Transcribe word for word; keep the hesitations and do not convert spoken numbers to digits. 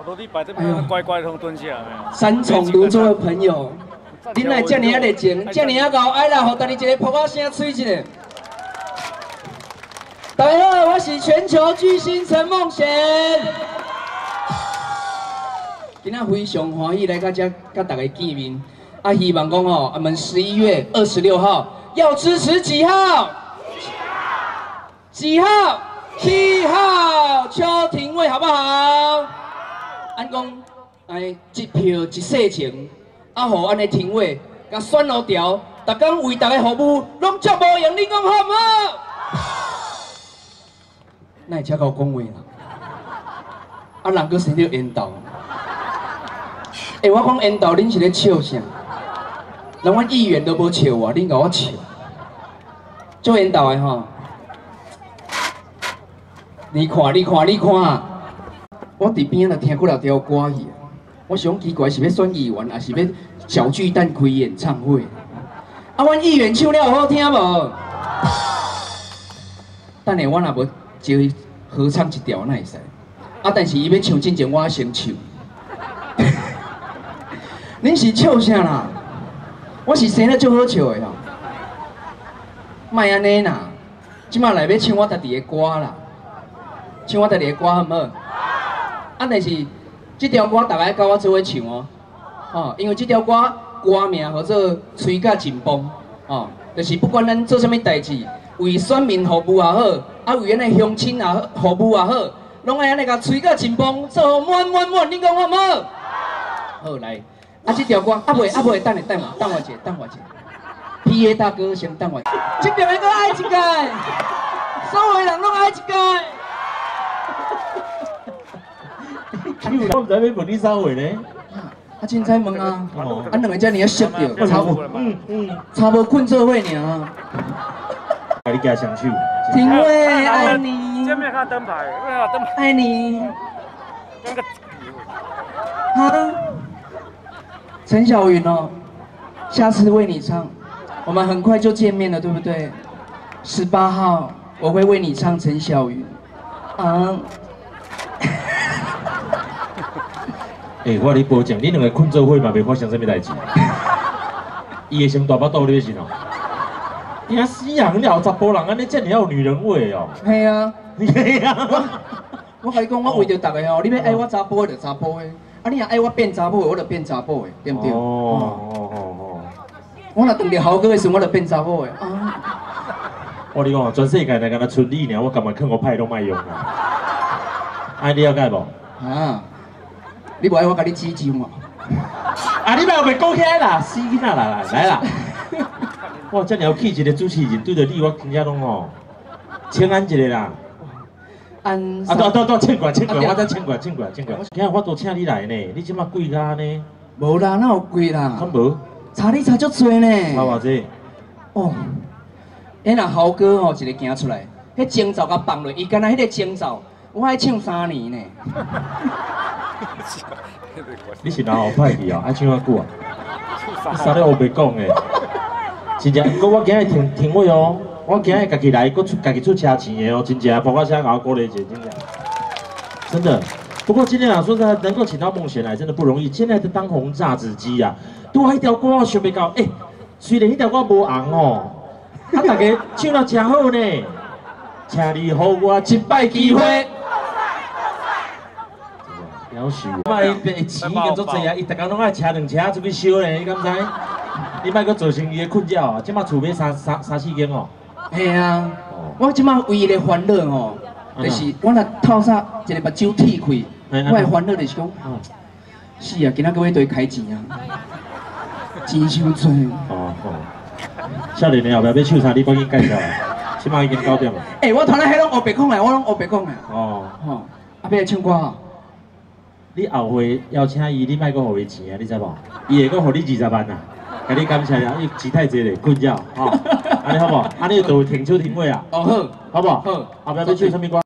落地摆这边乖乖通蹲下来。 三重泸州的朋友，恁来这么啊热情，这么啊高，爱来互大家一个噗啊声吹一下。大家好，我是全球巨星陈梦贤。今仔非常欢喜来到这，跟大家见面。啊，希望讲哦，我们十一月二十六号要支持几号？几号？七号邱廷伟，好不好？按讲，哎，一票一世情，啊，互安尼廷伟甲选落条，逐工为大家服务，拢足无用，你讲好唔好？那会遮够讲话啦？啊，人佫生着缘投。诶、欸，我讲缘投，恁是咧笑啥？人阮议员都无笑我，恁甲我笑，做缘投的吼。你看，你看，你看，我伫边仔就听过了条歌去。我想奇怪是要选议员，还是要小巨蛋开演唱会？啊，阮议员唱了好听无？等下我若无招伊合唱一条，那会使。啊，但是伊要唱之前，我先唱。恁是笑啥啦？我是生得足好笑的吼。莫安尼啦，即马来要唱我家己的歌啦。唱我家己的歌好唔好？啊，但是这条歌大家跟我做伙唱哦，哦，因为这条歌歌名叫做《吹甲真棒》，哦，就是不管咱做啥物代志，为选民服务也好，啊为咱的乡亲也好服务也好，拢爱安尼甲吹甲真棒，做满满满，你讲好唔好？好来，啊这条歌啊袂啊袂，等下等我等我一下，等我一下 ，P A 大哥先等我，这条歌爱一届，所有人拢爱一届。 我唔知要问你啥话呢？ 啊，凊彩问啊！啊，两个遮尔啊熟着，差无，嗯嗯，差无困做伙尔。 甲你加双手。 廷伟，爱你。 这边看灯牌，为啥灯牌？ 爱你。 那个。 好。陈小云哦，下次为你唱，我们很快就见面了，对不对？十八号我会为你唱陈小云。啊。 诶、欸，我你保证，你两个困做伙嘛，袂发生啥物代志。伊会先大巴肚，你是喏。惊死人了，查甫人安尼遮尔有女人味哦。 系啊， 系啊。我我甲你讲，我为着大家哦，你要爱我查甫的就查甫的，啊你若爱我变查某的，我就变查甫的，对不对？哦哦哦哦。我若当着豪哥的时候，我就变查某的。啊。 我你讲，全世界来敢若剩你尔，我干嘛看我派都卖用啊？爱你了解无？啊。你无爱我甲你指招嘛？啊！你莫袂讲起来啦，死囡仔啦，来啦！哇，遮尔有气质的主持人对着你，我真正拢吼，请安一下啦。安啊，对对对，请过来，请过来，我再请过来，请过来，请过来。今日我都请你来呢，你即马贵咖呢？ 无啦，哪有贵啦？ 敢无？ 查你查足多呢。查偌济？哦， 迄若豪哥吼一个行出来，迄征兆甲放落，伊敢若迄个征兆，我爱唱三年呢。 你是哪号派去哦？爱唱偌久啊？你啥咧黑白讲诶？真正，不过我今日听听话哦，我今日家己来，搁出家己出车钱的哦，真正，包括声甲我鼓励一下，真正，真的。不过今天啊，说实在，能够请到梦贤来，真的不容易。现在的当红炸子鸡啊，拄啊迄条歌我想袂到，诶、欸，虽然迄条歌无红哦，啊，大家唱得真好呢，请你予我一摆机会。夭寿！妈，伊钱已经足济啊，伊逐工拢爱车两车出去烧咧，你敢知？你莫阁造成伊的困扰啊！即马厝买三三三四间哦。 系啊，我即马唯一的烦恼吼，就是我若透早一个目睭铁开，我的烦恼就是讲，是啊，今仔个月都要开钱啊，钱伤多。哦哦。少年的后壁要唱啥？你赶紧介绍啊！即马已经九点了。诶，我头仔迄拢黑白讲的，我拢黑白讲的。哦。吼，啊，要来唱歌哦。你后回邀请伊，你莫阁互伊钱啊，你知无？伊会阁互你二十万啊，甲你感谢啊，伊钱太济咧，困扰，吼，安尼好无？安尼就停手停尾啊，哦好，好无？好，后壁要唱啥物歌？